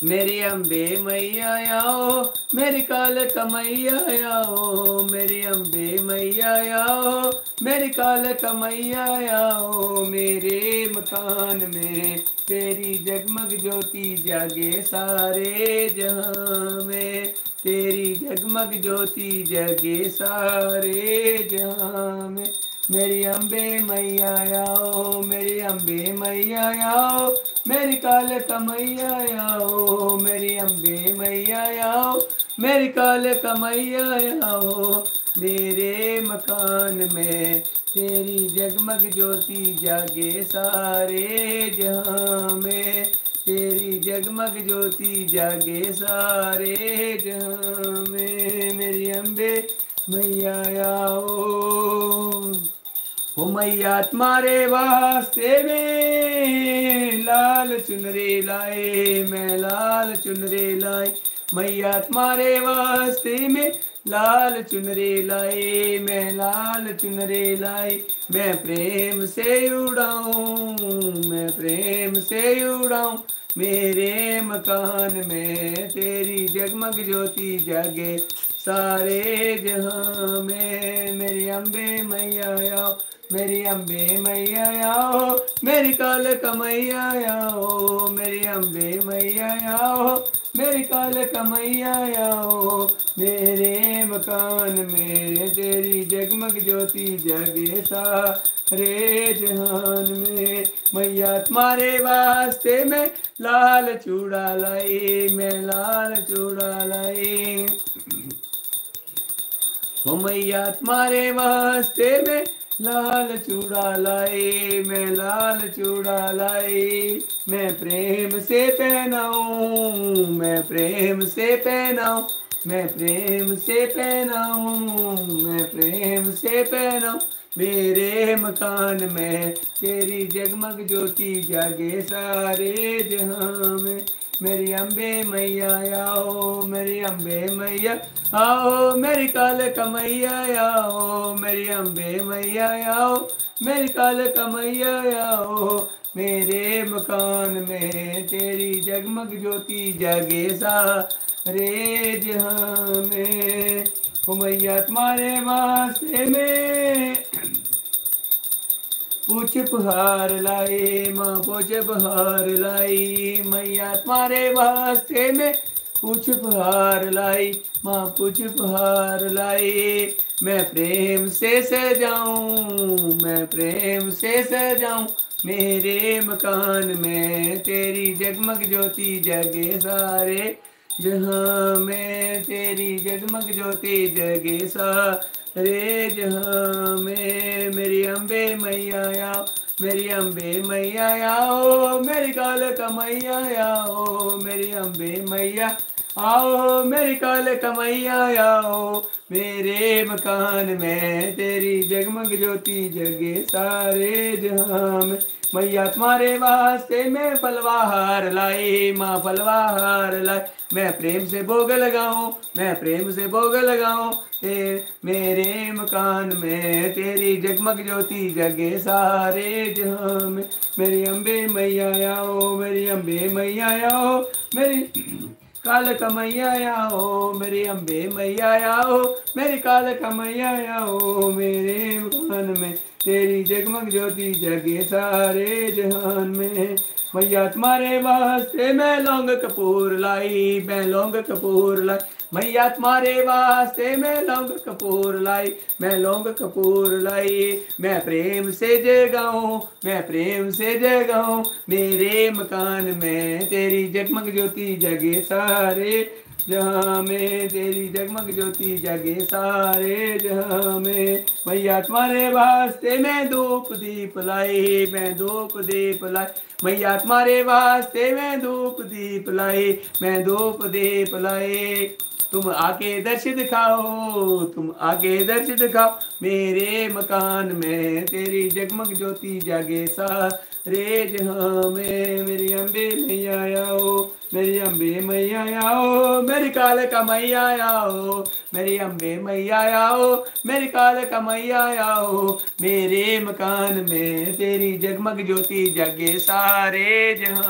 मेरी अम्बे मैया आओ, मेरी काल कमैया आओ, मेरी अम्बे मैया आओ, मेरी काल कमैया आओ। मेरे मकान में तेरी जगमग ज्योति जागे सारे जहां में, तेरी जगमग ज्योति जगे सारे जहां में। मेरी अम्बे मैया आओ, मेरी अम्बे मैया आओ, मेरी काल कमैया आओ, मेरी अम्बे मैया आओ, मेरी काल कमैया आओ। मेरे मकान में तेरी जगमग ज्योति जागे सारे जहां में, तेरी जगमग ज्योति जागे सारे जहां में। मेरी अम्बे मैया आओ। ओ मैया तुम्हारे वास्ते में लाल चुनरी लाए, मैं लाल चुनरी लाई। मैया तुम्हारे वास्ते में लाल चुनरी लाई, मैं लाल चुनरी लाई। मैं प्रेम से उड़ाऊं, मैं प्रेम से उड़ाऊं। मेरे मकान में तेरी जगमग ज्योति जागे सारे जहां में। मेरी अम्बे मैया आओ, मेरी अम्बे मैया आओ, मेरी काल कमैया आओ, मेरी अम्बे मैया आओ, मेरी काल कमैया आओ। मेरे मकान में तेरी जगमग ज्योति जगे सारे जहान में। मैया तुम्हारे वास्ते में लाल चूड़ा लाई, मैं लाल चूड़ा लाई। ओ मैया तुम्हारे वास्ते में लाल चूड़ा लाई, मैं लाल चूड़ा लाई। मैं प्रेम से पहनाऊं, मैं प्रेम से पहनाऊं, मैं प्रेम से पहनाऊं, मैं प्रेम से पहनाऊं। मेरे मकान में तेरी जगमग ज्योति जागे सारे जहां में। मेरी अम्बे मैया आओ, मेरी अम्बे मैया आओ, मेरी काल कमैया आओ, मेरी अम्बे मैया आओ, मेरी काल कमैया आओ। मेरे मकान में तेरी जगमग ज्योति जागे सारे जहां में। ओ मैया तुम्हारे वास्ते में पूछ पहाड़ लाई, माँ पूछ पहाड़ लाई। मैया तुम्हारे वास्ते में पूछ पहाड़ लाई, माँ पूछ पहाड़ लाई। मैं प्रेम से सजाऊं, मैं प्रेम से सजाऊं। मेरे मकान में तेरी जगमग ज्योति जगे सारे जहां में, तेरी जगमग ज्योति जगे सारे जहां में। मेरी अम्बे मैया आओ, मेरी अम्बे मैया आओ, मेरी काल कमैया आओ, मेरी अम्बे मैया आओ, मेरी काल कमैया आओ। मेरे मकान में तेरी जगमग ज्योति जगे सारे जहां में। मैया तुम्हारे वास्ते मैं फलवाहार लाई, माँ फलवाहार लाई। मैं प्रेम से भोग लगाऊं, मैं प्रेम से भोग लगाऊं। मेरे मकान में तेरी जगमग ज्योति जगे सारे जहां में। मेरी अम्बे मैया आओ, मेरी अम्बे मैया आओ, मेरी काल कमैया आओ, मेरी अम्बे मैया आओ, मेरी काल कमैया आओ। मेरे मकान में तेरी जगमग ज्योति जगे सारे जहान में। मैया तुम्हारे वास्ते मैं लौंग कपूर लाई, मैं लौंग कपूर लाई। मैया तुम्हारे वास्ते मैं लौंग कपूर लाई, मैं लौंग कपूर लाई। मैं प्रेम से जगाऊं, मैं प्रेम से जगाऊं। मेरे मकान में तेरी जगमग ज्योति जगे सारे जहां में, तेरी जगमग ज्योति जगे सारे जहां में। मैया तुम्हारे वास्ते मैं धूप दीप लाई, मैं धूप दीप लाई। मैया तुम्हारे वास्ते मैं धूप दीप लाई, मैं धूप दीप लाई। तुम आके दर्श दिखाओ, तुम आके दर्श दिखाओ। मेरे मकान में तेरी जगमग ज्योति जागे सारे जहां में। मेरी अम्बे मैया आओ, मेरी अम्बे मैया आओ, मेरी काल का मैया आओ, मेरी अम्बे मैया आओ, मेरी काल का मैया आओ। मेरे मकान में तेरी जगमग ज्योति जागे सारे जहां।